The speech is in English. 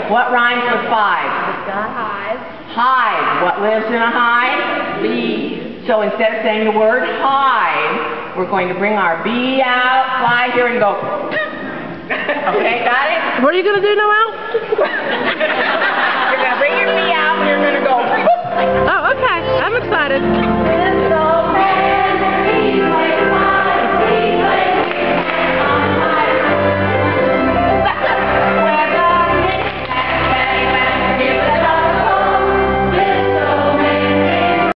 What rhymes with 5? Hive. Hive. What lives in a hive? Bees. So instead of saying the word hive, we're going to bring our bee out, fly here, and go. Okay, got it? What are you going to do, Noelle? You're going to bring your bee out, and you're going to go. Oh, okay. I'm excited.